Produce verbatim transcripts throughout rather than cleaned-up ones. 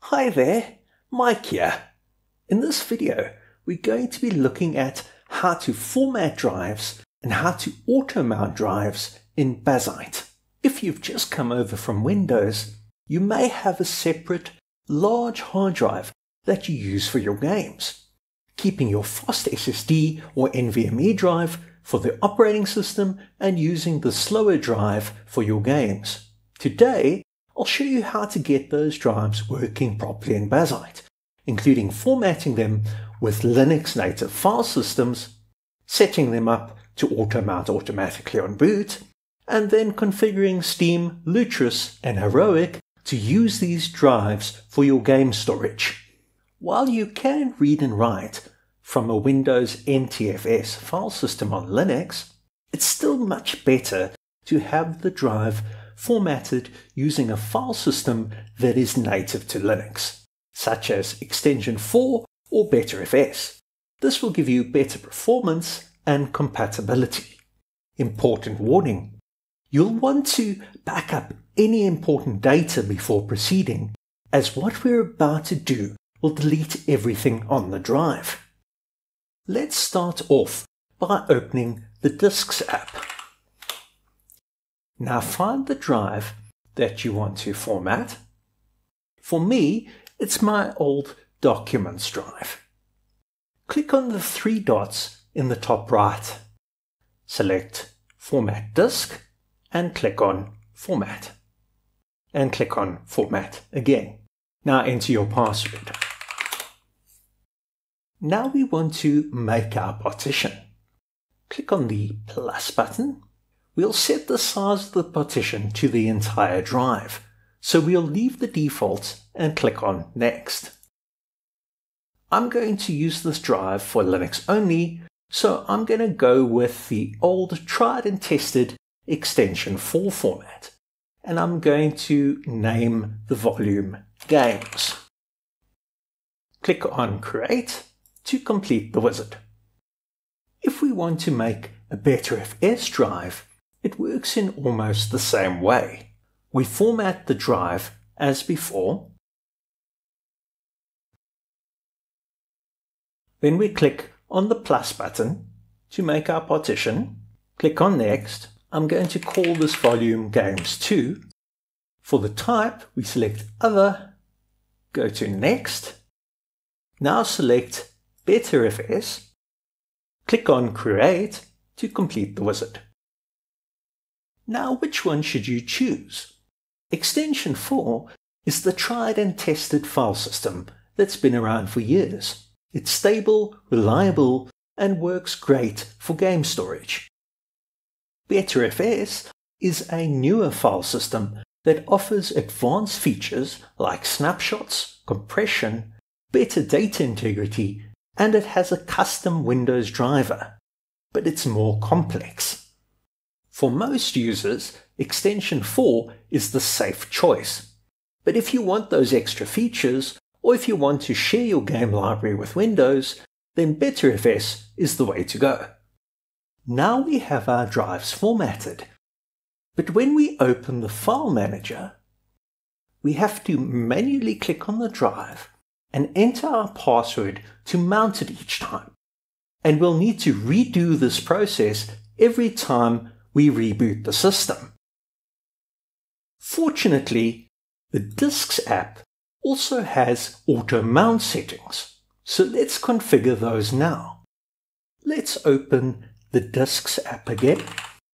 Hi there, Mike here. In this video, we're going to be looking at how to format drives and how to auto-mount drives in Bazzite. If you've just come over from Windows, you may have a separate large hard drive that you use for your games, keeping your fast S S D or N V M e drive for the operating system and using the slower drive for your games. Today, I'll show you how to get those drives working properly in Bazzite, including formatting them with Linux native file systems, setting them up to auto-mount automatically on boot, and then configuring Steam, Lutris, and Heroic to use these drives for your game storage. While you can read and write from a Windows N T F S file system on Linux, it's still much better to have the drive formatted using a file system that is native to Linux, such as Extension four or B T R F S. This will give you better performance and compatibility. Important warning: you'll want to back up any important data before proceeding, as what we're about to do will delete everything on the drive. Let's start off by opening the Disks app. Now find the drive that you want to format. For me, it's my old Documents drive. Click on the three dots in the top right. Select Format Disk and click on Format. And click on Format again. Now enter your password. Now we want to make our partition. Click on the plus button. We'll set the size of the partition to the entire drive, so we'll leave the default and click on Next. I'm going to use this drive for Linux only, so I'm going to go with the old tried and tested Extension four format, and I'm going to name the volume Games. Click on Create to complete the wizard. If we want to make a B T R F S drive, it works in almost the same way. We format the drive as before. Then we click on the plus button to make our partition. Click on Next. I'm going to call this volume Games two. For the type, we select Other, go to Next. Now select B T R F S. Click on Create to complete the wizard. Now, which one should you choose? Extension four is the tried and tested file system that's been around for years. It's stable, reliable, and works great for game storage. B T R F S is a newer file system that offers advanced features like snapshots, compression, better data integrity, and it has a custom Windows driver, but it's more complex. For most users, Extension four is the safe choice. But if you want those extra features, or if you want to share your game library with Windows, then B T R F S is the way to go. Now we have our drives formatted. But when we open the File Manager, we have to manually click on the drive and enter our password to mount it each time. And we'll need to redo this process every time we reboot the system. Fortunately, the Disks app also has auto mount settings, so let's configure those now. Let's open the Disks app again.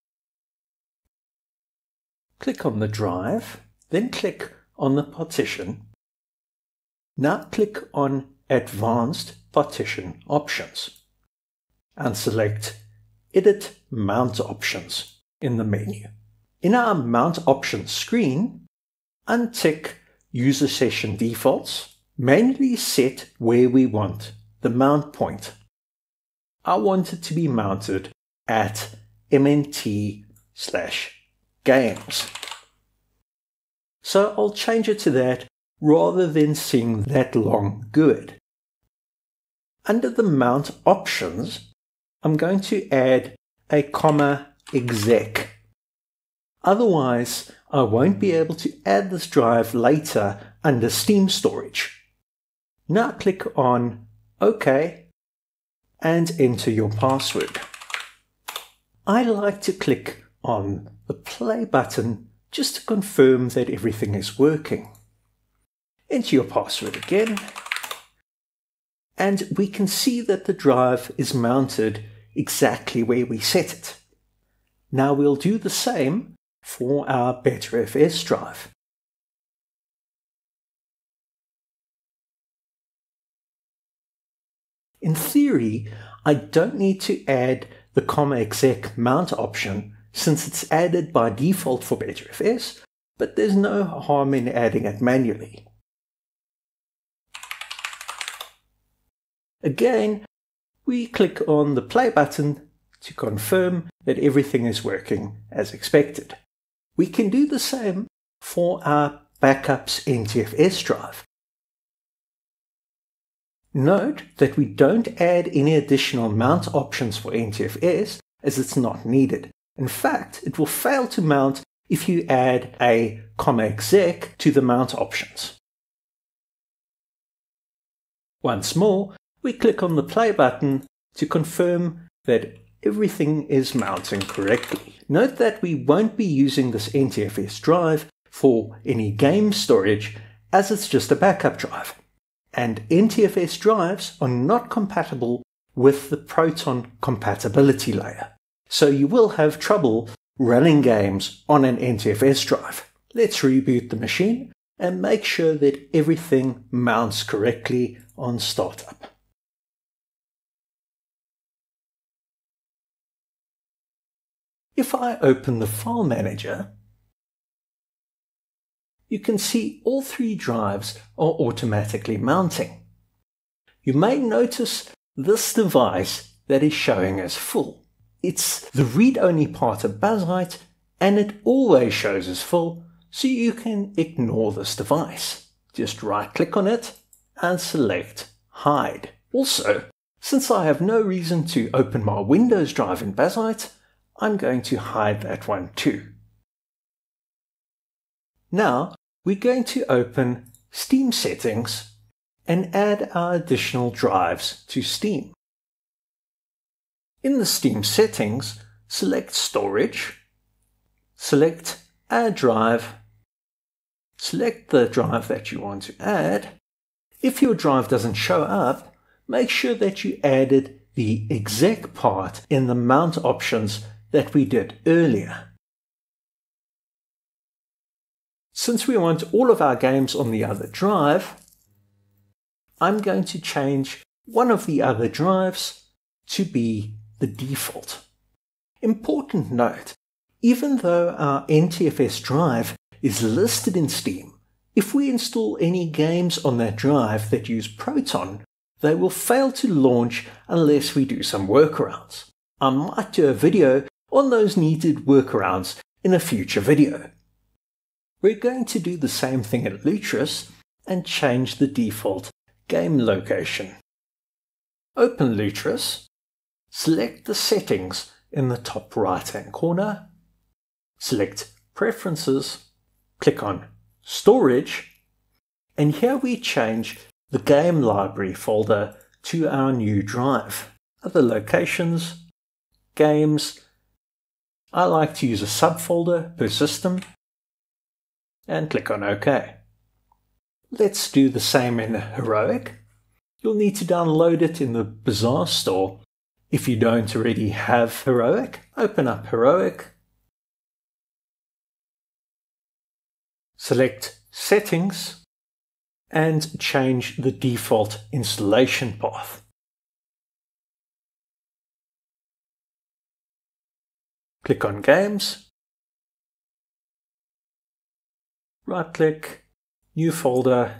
Click on the drive, then click on the partition. Now click on Advanced Partition Options and select Edit Mount Options in the menu. In our Mount Options screen, untick User Session Defaults, manually set where we want the mount point. I want it to be mounted at M N T slash games. So I'll change it to that rather than seeing that long G U I D. Under the Mount Options, I'm going to add a comma exec. Otherwise, I won't be able to add this drive later under Steam Storage. Now click on OK and enter your password. I like to click on the play button just to confirm that everything is working. Enter your password again, and we can see that the drive is mounted exactly where we set it. Now we'll do the same for our B T R F S drive. In theory, I don't need to add the comma exec mount option since it's added by default for B T R F S, but there's no harm in adding it manually. Again, we click on the play button to confirm that everything is working as expected. We can do the same for our backups N T F S drive. Note that we don't add any additional mount options for N T F S as it's not needed. In fact, it will fail to mount if you add a comma exec to the mount options. Once more, we click on the play button to confirm that everything is mounting correctly. Note that we won't be using this N T F S drive for any game storage as it's just a backup drive. And N T F S drives are not compatible with the Proton compatibility layer. So you will have trouble running games on an N T F S drive. Let's reboot the machine and make sure that everything mounts correctly on startup. If I open the file manager, you can see all three drives are automatically mounting. You may notice this device that is showing as full. It's the read-only part of Bazzite, and it always shows as full, so you can ignore this device. Just right-click on it and select Hide. Also, since I have no reason to open my Windows drive in Bazzite, I'm going to hide that one too. Now, we're going to open Steam Settings and add our additional drives to Steam. In the Steam Settings, select Storage, select Add Drive, select the drive that you want to add. If your drive doesn't show up, make sure that you added the exec part in the mount options that we did earlier. Since we want all of our games on the other drive, I'm going to change one of the other drives to be the default. Important note, even though our N T F S drive is listed in Steam, if we install any games on that drive that use Proton, they will fail to launch unless we do some workarounds. I might do a video on those needed workarounds in a future video. We're going to do the same thing at Lutris and change the default game location. Open Lutris, select the settings in the top right hand corner, select Preferences, click on Storage, and here we change the game library folder to our new drive. Other locations, games, I like to use a subfolder per system, and click on OK. Let's do the same in Heroic. You'll need to download it in the Bazaar store. If you don't already have Heroic, open up Heroic, select Settings, and change the default installation path. Click on Games, right-click, New Folder,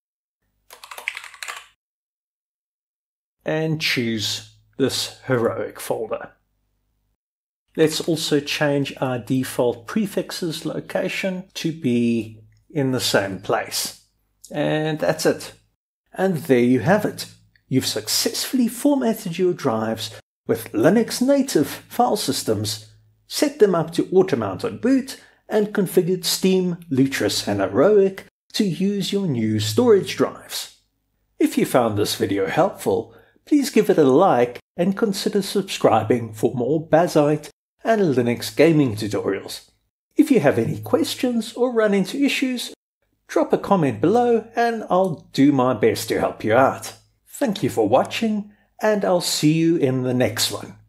and choose this Heroic folder. Let's also change our default prefixes location to be in the same place. And that's it. And there you have it. You've successfully formatted your drives with Linux native file systems, set them up to auto-mount on boot, and configured Steam, Lutris, and Heroic to use your new storage drives. If you found this video helpful, please give it a like and consider subscribing for more Bazzite and Linux gaming tutorials. If you have any questions or run into issues, drop a comment below and I'll do my best to help you out. Thank you for watching, and I'll see you in the next one.